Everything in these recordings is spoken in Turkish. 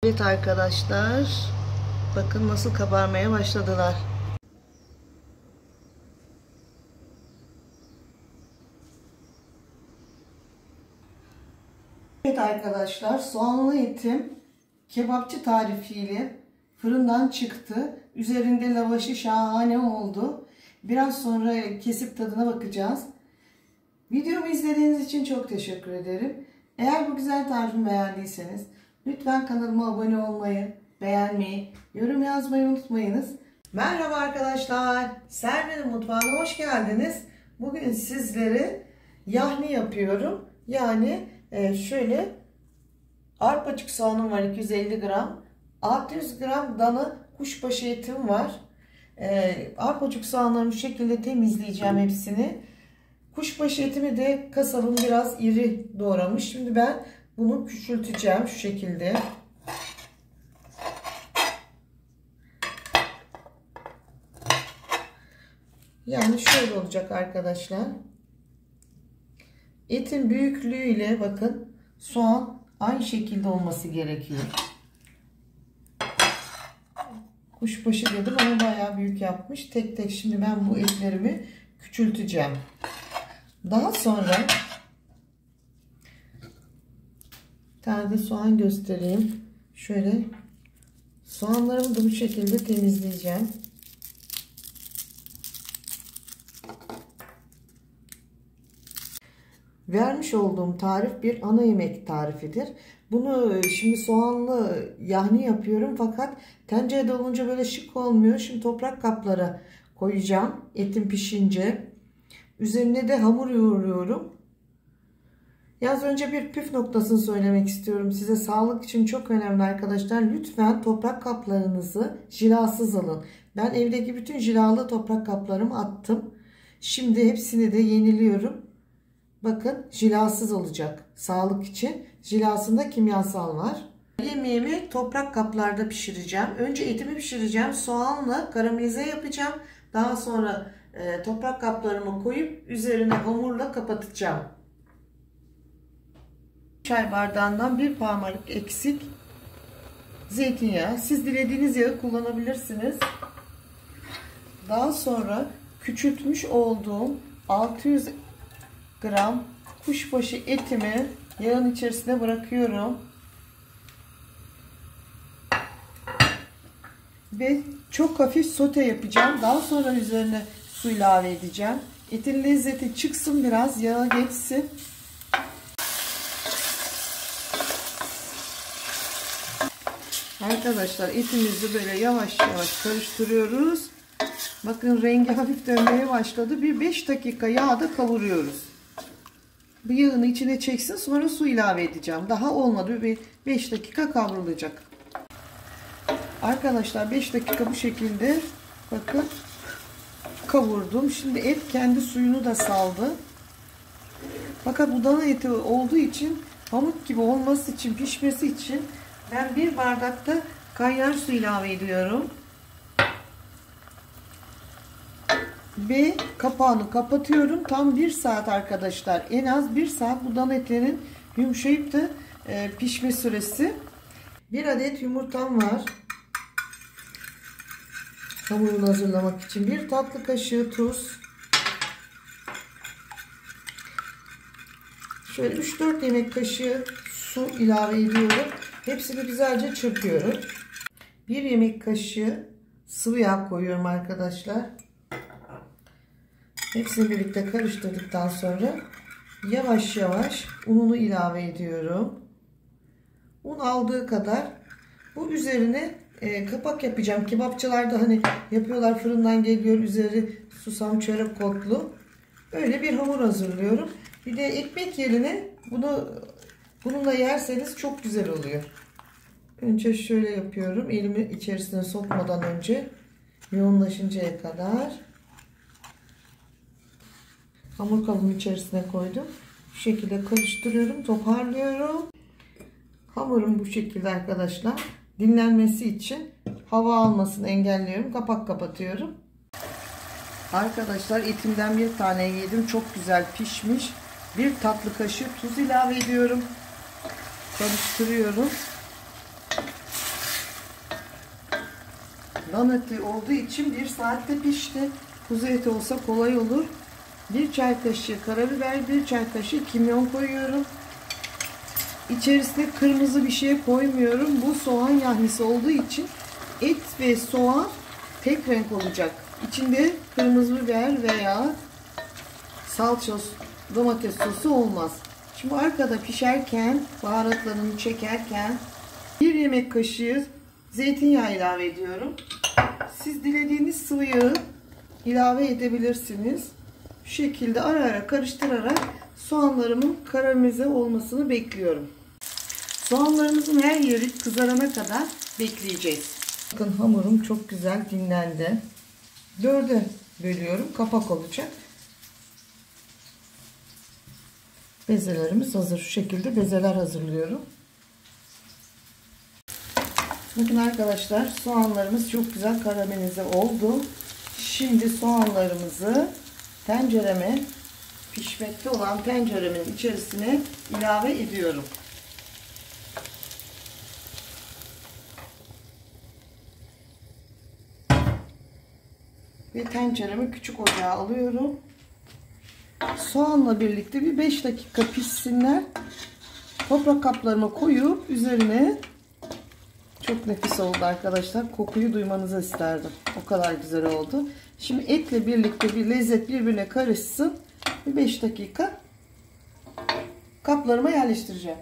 Evet arkadaşlar, bakın nasıl kabarmaya başladılar. Evet arkadaşlar, soğanlı etim kebapçı tarifiyle fırından çıktı. Üzerinde lavaşı şahane oldu. Biraz sonra kesip tadına bakacağız. Videomu izlediğiniz için çok teşekkür ederim. Eğer bu güzel tarifimi beğendiyseniz lütfen kanalıma abone olmayı, beğenmeyi, yorum yazmayı unutmayınız. Merhaba arkadaşlar, Servin'in mutfağına hoş geldiniz. Bugün sizlere yahni yapıyorum. Yani şöyle arpacık soğanım var 250 gram, 600 gram dana kuşbaşı etim var. Arpacık soğanlarımı şu şekilde temizleyeceğim hepsini. Kuşbaşı etimi de kasabım biraz iri doğramış. Şimdi ben bunu küçülteceğim şu şekilde. Yani şöyle olacak arkadaşlar. Etin büyüklüğüyle bakın soğan aynı şekilde olması gerekiyor. Kuşbaşı dedim ama bayağı büyük yapmış. Tek tek şimdi ben bu etlerimi küçülteceğim. Daha sonra bir tane de soğan göstereyim. Şöyle soğanlarımı da bu şekilde temizleyeceğim. Vermiş olduğum tarif bir ana yemek tarifidir. Bunu şimdi soğanlı yahni yapıyorum fakat tencerede olunca böyle şık olmuyor. Şimdi toprak kaplara koyacağım etim pişince. Üzerine de hamur yoğuruyorum. Yalnız önce bir püf noktasını söylemek istiyorum. Size sağlık için çok önemli arkadaşlar. Lütfen toprak kaplarınızı jilasız alın. Ben evdeki bütün jilalı toprak kaplarımı attım. Şimdi hepsini de yeniliyorum. Bakın jilasız olacak. Sağlık için. Jilasında kimyasal var. Yemeğimi toprak kaplarda pişireceğim. Önce etimi pişireceğim. Soğanla karamelize yapacağım. Daha sonra toprak kaplarımı koyup üzerine hamurla kapatacağım. Çay bardağından bir parmak eksik zeytinyağı. Siz dilediğiniz yağı kullanabilirsiniz. Daha sonra küçültmüş olduğum 600 gram kuşbaşı etimi yağın içerisine bırakıyorum. Ve çok hafif sote yapacağım. Daha sonra üzerine su ilave edeceğim. Etin lezzeti çıksın, biraz yağa geçsin. Arkadaşlar etimizi böyle yavaş yavaş karıştırıyoruz. Bakın rengi hafif dönmeye başladı. Bir 5 dakika yağda kavuruyoruz. Bu yağını içine çeksin, sonra su ilave edeceğim. Daha olmadı, bir 5 dakika kavrulacak. Arkadaşlar 5 dakika bu şekilde bakın kavurdum. Şimdi et kendi suyunu da saldı. Fakat bu dana eti olduğu için pamuk gibi olması için, pişmesi için ben bir bardakta kaynar su ilave ediyorum. Ve kapağını kapatıyorum. Tam 1 saat arkadaşlar. En az 1 saat bu dana etlerin yumuşayıp da pişme süresi. 1 adet yumurtam var. Hamurunu hazırlamak için. 1 tatlı kaşığı tuz. Şöyle 3-4 yemek kaşığı su ilave ediyorum. Hepsini güzelce çırpıyorum. 1 yemek kaşığı sıvı yağ koyuyorum arkadaşlar. Hepsini birlikte karıştırdıktan sonra yavaş yavaş ununu ilave ediyorum. Un aldığı kadar. Bu üzerine kapak yapacağım. Kebapçılarda hani yapıyorlar, fırından geliyor, üzeri susam çörek otlu. Öyle bir hamur hazırlıyorum. Bir de ekmek yerine bununla yerseniz çok güzel oluyor. Önce şöyle yapıyorum. Elimi içerisine sokmadan önce yoğunlaşıncaya kadar. Hamur kabuğumun içerisine koydum. Bu şekilde karıştırıyorum, toparlıyorum. Hamurum bu şekilde arkadaşlar. Dinlenmesi için hava almasını engelliyorum. Kapak kapatıyorum. Arkadaşlar etimden bir tane yedim. Çok güzel pişmiş. 1 tatlı kaşığı tuz ilave ediyorum. Karıştırıyorum. Dana eti olduğu için 1 saatte pişti. Kuzu eti olsa kolay olur. 1 çay kaşığı karabiber, 1 çay kaşığı kimyon koyuyorum. İçerisine kırmızı bir şey koymuyorum. Bu soğan yahnisi olduğu için et ve soğan tek renk olacak. İçinde kırmızı biber veya salça, domates sosu olmaz. Şimdi arkada pişerken, baharatlarını çekerken 1 yemek kaşığı zeytinyağı ilave ediyorum. Siz dilediğiniz sıvı yağı ilave edebilirsiniz. Bu şekilde ara ara karıştırarak soğanlarımın karamelize olmasını bekliyorum. Soğanlarımızın her yeri kızarana kadar bekleyeceğiz. Bakın hamurum çok güzel dinlendi. 4'e bölüyorum. Kapak olacak. Bezelerimiz hazır. Şu şekilde bezeler hazırlıyorum. Bakın arkadaşlar, soğanlarımız çok güzel karamelize oldu. Şimdi soğanlarımızı tencereme, pişmekte olan tenceremin içerisine ilave ediyorum. Ve tenceremi küçük ocağa alıyorum. Soğanla birlikte bir 5 dakika pişsinler. Toprak kaplarıma koyup üzerine, çok nefis oldu arkadaşlar. Kokuyu duymanızı isterdim. O kadar güzel oldu. Şimdi etle birlikte bir lezzet birbirine karışsın. Bir 5 dakika kaplarıma yerleştireceğim.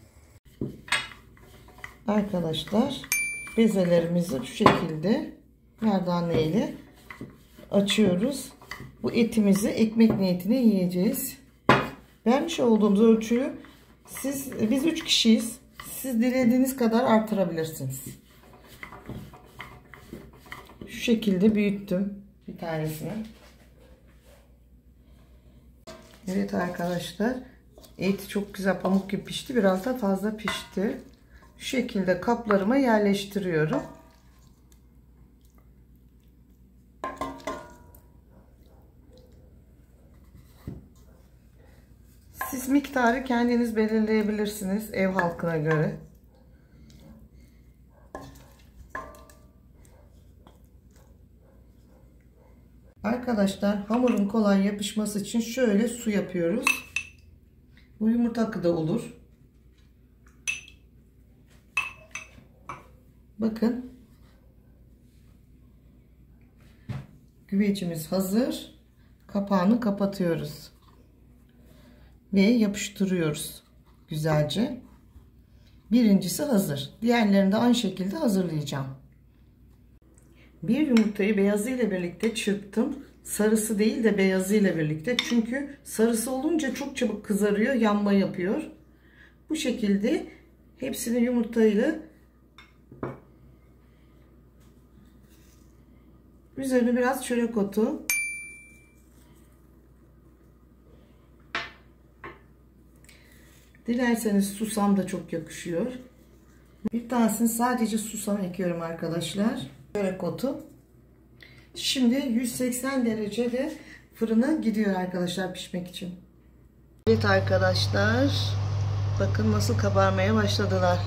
Arkadaşlar, bezelerimizi şu şekilde merdane ile açıyoruz. Bu etimizi ekmek niyetine yiyeceğiz. Vermiş olduğumuz ölçüyü biz 3 kişiyiz. Siz dilediğiniz kadar artırabilirsiniz. Şu şekilde büyüttüm bir tanesini. Evet arkadaşlar, et çok güzel pamuk gibi pişti. Biraz da fazla pişti. Şu şekilde kaplarıma yerleştiriyorum. Siz miktarı kendiniz belirleyebilirsiniz ev halkına göre. Arkadaşlar, hamurun kolay yapışması için şöyle su yapıyoruz. Bu yumurta akı da olur. Bakın. Güvecimiz hazır. Kapağını kapatıyoruz. Ve yapıştırıyoruz güzelce. Birincisi hazır. Diğerlerini de aynı şekilde hazırlayacağım. Bir yumurtayı beyazı ile birlikte çırptım. Sarısı değil de beyazı ile birlikte. Çünkü sarısı olunca çok çabuk kızarıyor, yanma yapıyor. Bu şekilde hepsini yumurtayla üzerine biraz çörek otu, dilerseniz susam da çok yakışıyor. Bir tanesini sadece susam ekiyorum arkadaşlar. Çörek otu. Şimdi 180 derecede fırına gidiyor arkadaşlar pişmek için. Evet arkadaşlar, bakın nasıl kabarmaya başladılar.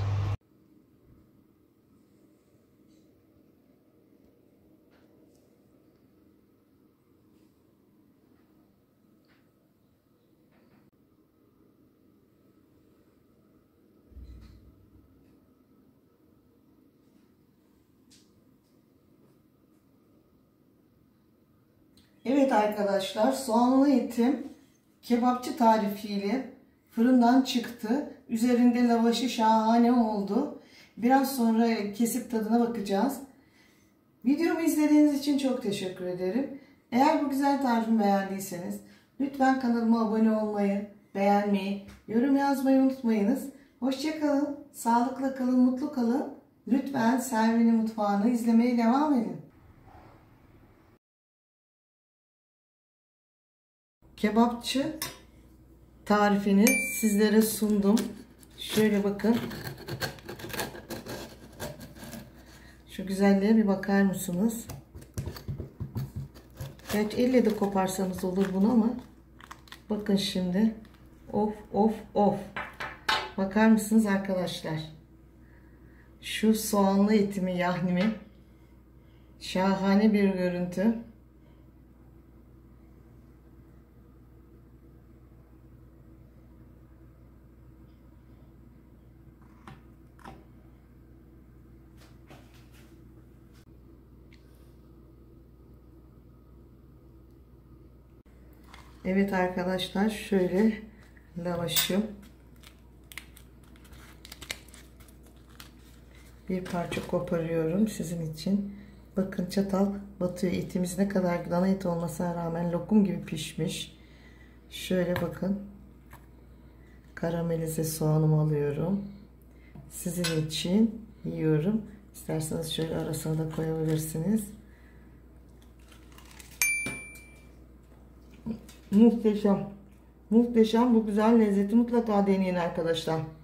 Evet arkadaşlar, soğanlı etim kebapçı tarifiyle fırından çıktı. Üzerinde lavaşı şahane oldu. Biraz sonra kesip tadına bakacağız. Videomu izlediğiniz için çok teşekkür ederim. Eğer bu güzel tarifimi beğendiyseniz lütfen kanalıma abone olmayı, beğenmeyi, yorum yazmayı unutmayınız. Hoşça kalın, sağlıkla kalın, mutlu kalın. Lütfen Selvi'nin mutfağını izlemeye devam edin. Kebapçı tarifini sizlere sundum. Şöyle bakın. Şu güzelliğe bir bakar mısınız? Belki elle de koparsanız olur bunu ama bakın şimdi. Of of of. Bakar mısınız arkadaşlar? Şu soğanlı etimi, yahnimi Şahane bir görüntü. Evet arkadaşlar, şöyle lavaşım bir parça koparıyorum sizin için. Bakın çatal batıyor. Etimiz ne kadar dana et olmasına rağmen lokum gibi pişmiş. Şöyle bakın. Karamelize soğanımı alıyorum. Sizin için yiyorum. İsterseniz şöyle arasına da koyabilirsiniz. Muhteşem. Muhteşem, bu güzel lezzeti mutlaka deneyin arkadaşlar.